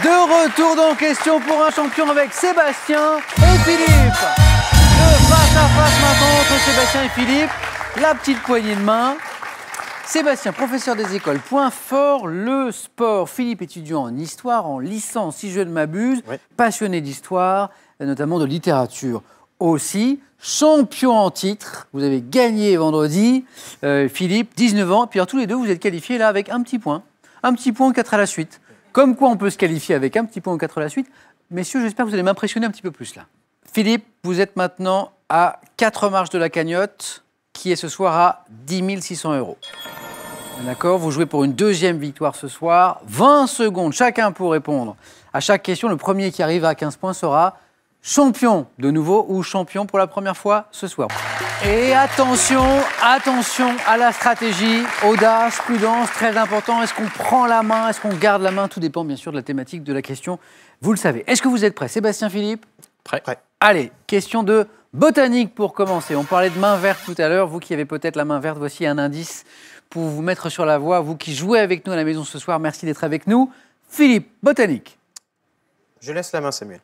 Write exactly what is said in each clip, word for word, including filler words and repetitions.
De retour dans Question pour un champion avec Sébastien et Philippe. Le face à face maintenant entre Sébastien et Philippe. La petite poignée de main. Sébastien, professeur des écoles, point fort, le sport. Philippe, étudiant en histoire, en licence, si je ne m'abuse, oui. Passionné d'histoire, notamment de littérature aussi. Champion en titre, vous avez gagné vendredi. Euh, Philippe, dix-neuf ans, puis alors, tous les deux, vous êtes qualifiés là avec un petit point. Un petit point, quatre à la suite. Comme quoi on peut se qualifier avec un petit point ou quatre à la suite. Messieurs, j'espère que vous allez m'impressionner un petit peu plus là. Philippe, vous êtes maintenant à quatre marches de la cagnotte, qui est ce soir à dix mille six cents euros. D'accord, vous jouez pour une deuxième victoire ce soir. vingt secondes chacun pour répondre à chaque question. Le premier qui arrive à quinze points sera champion de nouveau ou champion pour la première fois ce soir. Et attention, attention à la stratégie, audace, prudence, très important. Est-ce qu'on prend la main, est-ce qu'on garde la main? Tout dépend bien sûr de la thématique de la question. Vous le savez. Est-ce que vous êtes prêts, Sébastien, Philippe? Prêt. Prêt. Allez, question de botanique pour commencer. On parlait de main verte tout à l'heure. Vous qui avez peut-être la main verte, voici un indice pour vous mettre sur la voie. Vous qui jouez avec nous à la maison ce soir, merci d'être avec nous. Philippe, botanique. Je laisse la main, Samuel.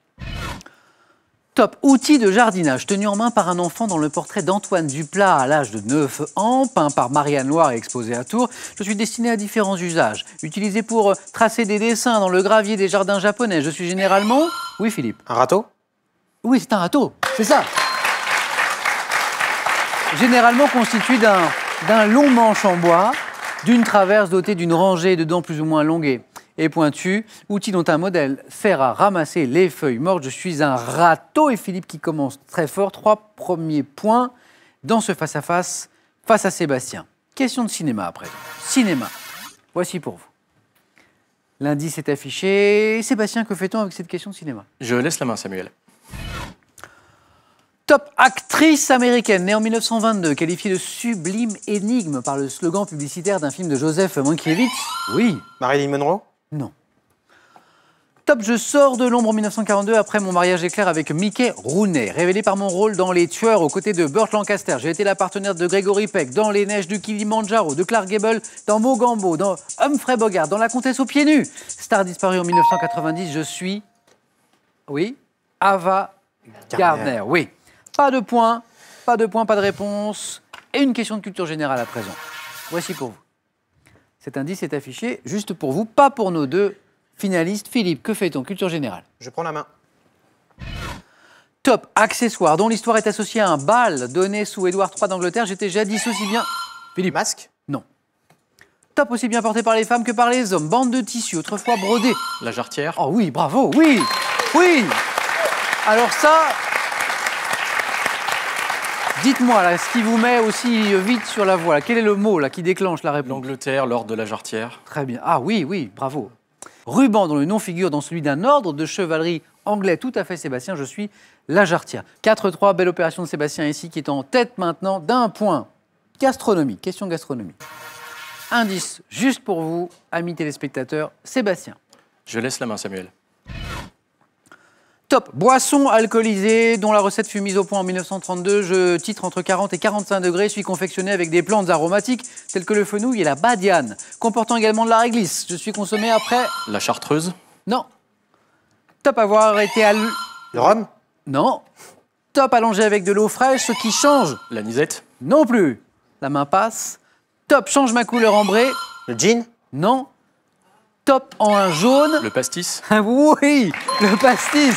Top, outil de jardinage tenu en main par un enfant dans le portrait d'Antoine Duplat à l'âge de neuf ans, peint par Marianne Loire et exposé à Tours. Je suis destiné à différents usages. Utilisé pour tracer des dessins dans le gravier des jardins japonais. Je suis généralement... Oui, Philippe. Un râteau? Oui, c'est un râteau, c'est ça. Généralement constitué d'un d'un long manche en bois, d'une traverse dotée d'une rangée de dents plus ou moins longues et, et pointues, outil dont un modèle sert à ramasser les feuilles mortes. Je suis un râteau. Et Philippe qui commence très fort. Trois premiers points dans ce face-à-face face à Sébastien. Question de cinéma après. Cinéma. Voici pour vous. L'indice est affiché. Sébastien, que fait-on avec cette question de cinéma? Je laisse la main, Samuel. Top actrice américaine, née en mille neuf cent vingt-deux, qualifiée de sublime énigme par le slogan publicitaire d'un film de Joseph Mankiewicz. Oui. Marilyn Monroe? Non. Top, je sors de l'ombre en mille neuf cent quarante-deux après mon mariage éclair avec Mickey Rooney. Révélé par mon rôle dans Les Tueurs aux côtés de Burt Lancaster. J'ai été la partenaire de Gregory Peck dans Les Neiges du Kilimanjaro, de Clark Gable dans Mogambo, dans Humphrey Bogart, dans La Comtesse aux pieds nus. Star disparue en mille neuf cent quatre-vingt-dix, je suis... Oui. Ava Gardner, Gardner oui. Pas de points, pas de points, pas de réponse. Et une question de culture générale à présent. Voici pour vous. Cet indice est affiché juste pour vous, pas pour nos deux finalistes. Philippe, que fait-on? Culture générale. Je prends la main. Top, accessoire dont l'histoire est associée à un bal donné sous Édouard trois d'Angleterre. J'étais jadis aussi bien... Philippe. Masque? Non. Top, aussi bien porté par les femmes que par les hommes. Bande de tissu, autrefois brodée. La jarretière. Oh oui, bravo, oui, oui. Alors ça... Dites-moi, là, ce qui vous met aussi vite sur la voie, là, quel est le mot là, qui déclenche la réponse? L'Angleterre, l'ordre de la jarretière. Très bien. Ah oui, oui, bravo. Ruban, dont le nom figure dans celui d'un ordre de chevalerie anglais. Tout à fait, Sébastien, je suis la jarretière. quatre trois, belle opération de Sébastien ici, qui est en tête maintenant d'un point. Gastronomie, question gastronomie. Indice juste pour vous, amis téléspectateurs, Sébastien. Je laisse la main, Samuel. Top, boisson alcoolisée dont la recette fut mise au point en mille neuf cent trente-deux. Je titre entre quarante et quarante-cinq degrés, suis confectionné avec des plantes aromatiques telles que le fenouil et la badiane, comportant également de la réglisse. Je suis consommé après... La chartreuse? Non. Top, avoir été à... Le rhum? Non. Top, allongé avec de l'eau fraîche, ce qui change... L'anisette? Non plus. La main passe. Top, change ma couleur ambrée. Le gin? Non. Top en un jaune. Le pastis? Oui, le pastis.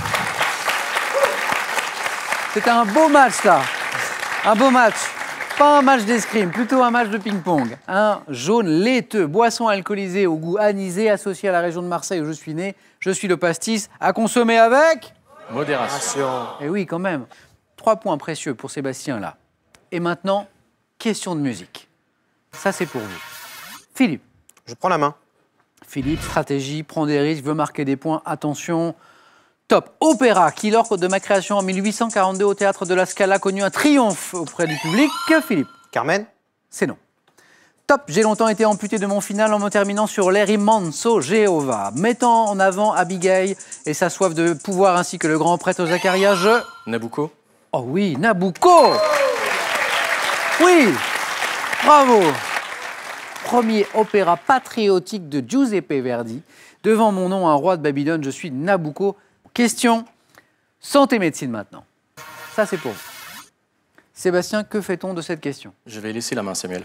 C'était un beau match, là. Un beau match. Pas un match d'escrime, plutôt un match de ping-pong. Un jaune laiteux, boisson alcoolisée au goût anisé, associé à la région de Marseille où je suis né. Je suis le pastis, à consommer avec... Modération. Et oui, quand même. Trois points précieux pour Sébastien, là. Et maintenant, question de musique. Ça, c'est pour vous. Philippe. Je prends la main. Philippe, stratégie, prend des risques, veut marquer des points. Attention. Top. Opéra, qui, lors de ma création en mille huit cent quarante-deux au Théâtre de la Scala, connu un triomphe auprès du public. Philippe. Carmen? C'est non. Top. J'ai longtemps été amputé de mon final en me terminant sur l'air Immenso Jehovah, mettant en avant Abigail et sa soif de pouvoir ainsi que le grand prêtre Zacharia. Je... Nabucco? Oh oui, Nabucco. Oui. Bravo. premier opéra patriotique de Giuseppe Verdi. Devant mon nom, un roi de Babylone, je suis Nabucco. Question santé médecine maintenant. Ça, c'est pour vous. Sébastien, que fait-on de cette question? Je vais laisser la main, Samuel.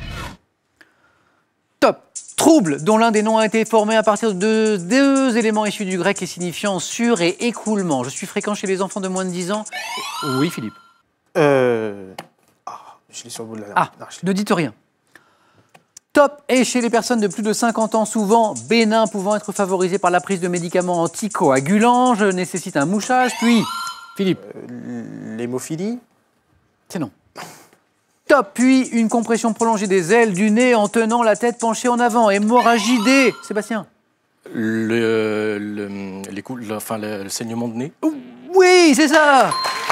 Top. Trouble, dont l'un des noms a été formé à partir de deux éléments issus du grec et signifiant sur et écoulement. Je suis fréquent chez les enfants de moins de dix ans. Oui, Philippe. Euh... Ah, je l'ai sur le bout de la langue. Ah, Non, je l'ai- ne dites rien. Top est chez les personnes de plus de cinquante ans, souvent bénin, pouvant être favorisé par la prise de médicaments anticoagulants. Je nécessite un mouchage, puis... Philippe. Euh, L'hémophilie. C'est non. Top, puis une compression prolongée des ailes du nez en tenant la tête penchée en avant. Hémorragie des... Sébastien. Le, le, les cou- le- enfin, le, le saignement de nez. Oui, c'est ça.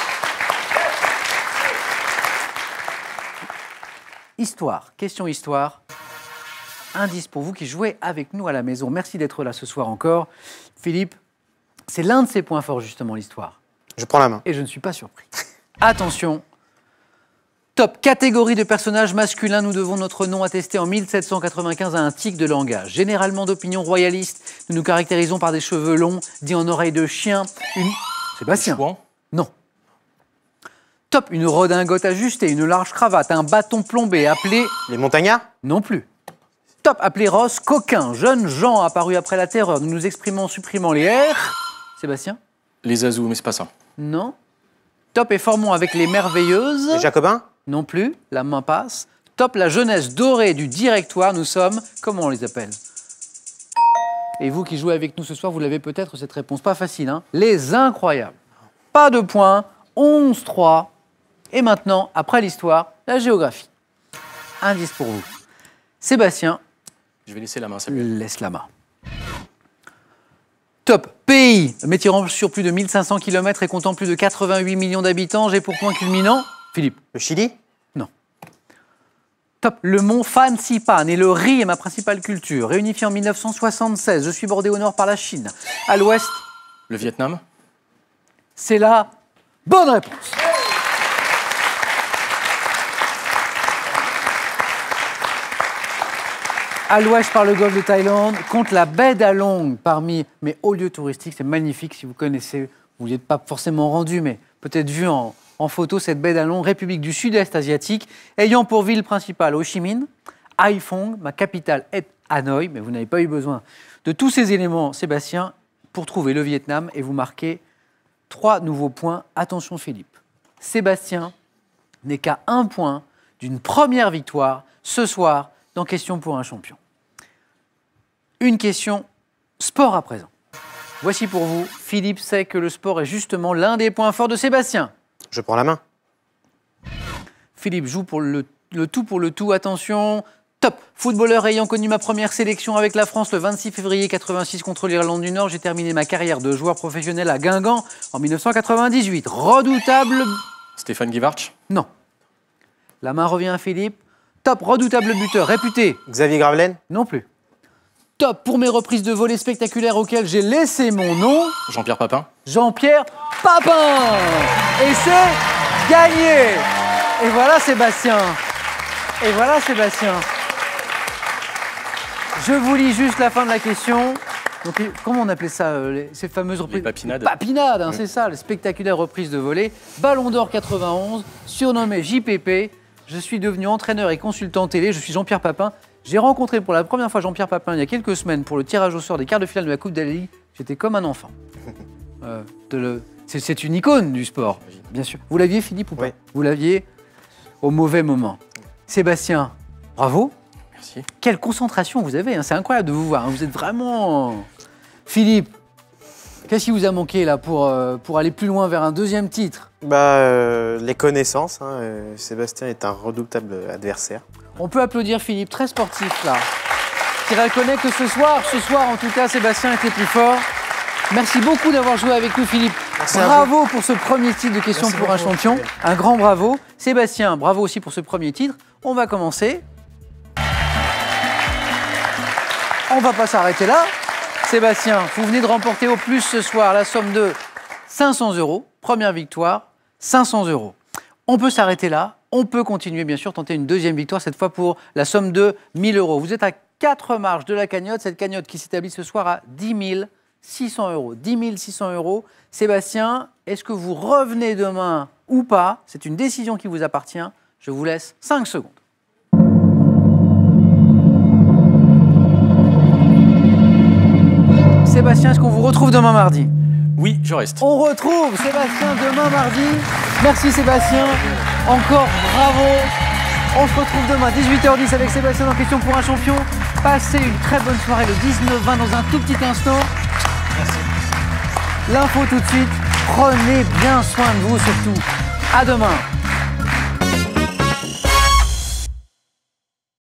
Histoire, question histoire. Indice pour vous qui jouez avec nous à la maison. Merci d'être là ce soir encore. Philippe, c'est l'un de ses points forts justement, l'histoire. Je prends la main. Et je ne suis pas surpris. Attention. Top, catégorie de personnages masculins. Nous devons notre nom attesté en mille sept cent quatre-vingt-quinze à un tic de langage. Généralement d'opinion royaliste, nous nous caractérisons par des cheveux longs, dits en oreille de chien. Une... Sébastien. Chouan. Non. Top, une redingote ajustée, une large cravate, un bâton plombé appelé... Les montagnards. Non plus. Top, appelé Ross, coquin, jeune Jean apparu après la terreur. Nous nous exprimons en supprimant les R. Sébastien. Les azous, mais c'est pas ça. Non. Top, et formons avec les merveilleuses. Les Jacobins. Non plus, la main passe. Top, la jeunesse dorée du directoire, nous sommes... Comment on les appelle? Et vous qui jouez avec nous ce soir, vous l'avez peut-être cette réponse. Pas facile, hein? Les incroyables. Pas de points, onze trois. Et maintenant, après l'histoire, la géographie. Indice pour vous. Sébastien, Je vais laisser la main, Samuel. laisse la main. Top, pays, m'étirant sur plus de mille cinq cents kilomètres et comptant plus de quatre-vingt-huit millions d'habitants. J'ai pour point culminant... Philippe. Le Chili. Non. Top, le mont Fansipan et le riz est ma principale culture. Réunifié en mille neuf cent soixante-seize, je suis bordé au nord par la Chine. À l'ouest, Le Vietnam. c'est la bonne réponse. À l'ouest par le golfe de Thaïlande, contre la baie d'Along parmi mes hauts lieux touristiques. C'est magnifique si vous connaissez, vous n'y êtes pas forcément rendu, mais peut-être vu en, en photo cette baie d'Along, République du Sud-Est asiatique, ayant pour ville principale Ho Chi Minh, Haiphong, ma capitale est Hanoï, mais vous n'avez pas eu besoin de tous ces éléments, Sébastien, pour trouver le Vietnam et vous marquer trois nouveaux points. Attention Philippe, Sébastien n'est qu'à un point d'une première victoire ce soir dans Question pour un champion. Une question sport à présent. Voici pour vous, Philippe sait que le sport est justement l'un des points forts de Sébastien. Je prends la main. Philippe joue pour le, le tout pour le tout, attention. Top, footballeur ayant connu ma première sélection avec la France le vingt-six février quatre-vingt-six contre l'Irlande du Nord, j'ai terminé ma carrière de joueur professionnel à Guingamp en mille neuf cent quatre-vingt-dix-huit. Redoutable... Stéphane Guivarch. Non. La main revient à Philippe. Top, redoutable buteur, réputé. Xavier Gravelaine. Non plus. Top, pour mes reprises de volées spectaculaires auxquelles j'ai laissé mon nom, Jean-Pierre Papin. Jean-Pierre Papin. Et c'est gagné. Et voilà Sébastien. Et voilà Sébastien. Je vous lis juste la fin de la question. Donc, comment on appelait ça, euh, les- ces fameuses reprises? Les papinades. Papinades, hein, c'est ça, les spectaculaires reprises de volée. Ballon d'or quatre-vingt-onze, surnommé J P P. Je suis devenu entraîneur et consultant télé. Je suis Jean-Pierre Papin. J'ai rencontré pour la première fois Jean-Pierre Papin il y a quelques semaines pour le tirage au sort des quarts de finale de la Coupe de la Ligue. J'étais comme un enfant. Euh, de le... c'est, c'est une icône du sport, bien sûr. Vous l'aviez, Philippe, ou pas? Oui. Vous l'aviez au mauvais moment. Sébastien, bravo. Merci. Quelle concentration vous avez, hein. C'est incroyable de vous voir, hein. Vous êtes vraiment... Philippe, qu'est-ce qui vous a manqué là pour, euh, pour aller plus loin vers un deuxième titre? Bah, euh, les connaissances. Hein, euh, Sébastien est un redoutable adversaire. On peut applaudir Philippe, très sportif là, qui reconnaît que ce soir, ce soir en tout cas, Sébastien était plus fort. Merci beaucoup d'avoir joué avec nous, Philippe. Merci à Bravo pour ce premier titre de Question Merci pour un beaucoup. champion. Un grand bravo. Sébastien, bravo aussi pour ce premier titre. On va commencer. On va pas s'arrêter là. Sébastien, vous venez de remporter au plus ce soir la somme de cinq cents euros. Première victoire, cinq cents euros. On peut s'arrêter là. on peut continuer, bien sûr, tenter une deuxième victoire, cette fois pour la somme de mille euros. Vous êtes à quatre marches de la cagnotte, cette cagnotte qui s'établit ce soir à dix mille six cents euros. dix mille six cents euros. Sébastien, est-ce que vous revenez demain ou pas? C'est une décision qui vous appartient. Je vous laisse cinq secondes. Sébastien, est-ce qu'on vous retrouve demain mardi? Oui, je reste. On retrouve Sébastien demain mardi. Merci Sébastien. Encore bravo. On se retrouve demain dix-huit heures dix avec Sébastien dans Question pour un champion. Passez une très bonne soirée le dix-neuf vingt dans un tout petit instant. Merci. L'info tout de suite. Prenez bien soin de vous surtout. À demain.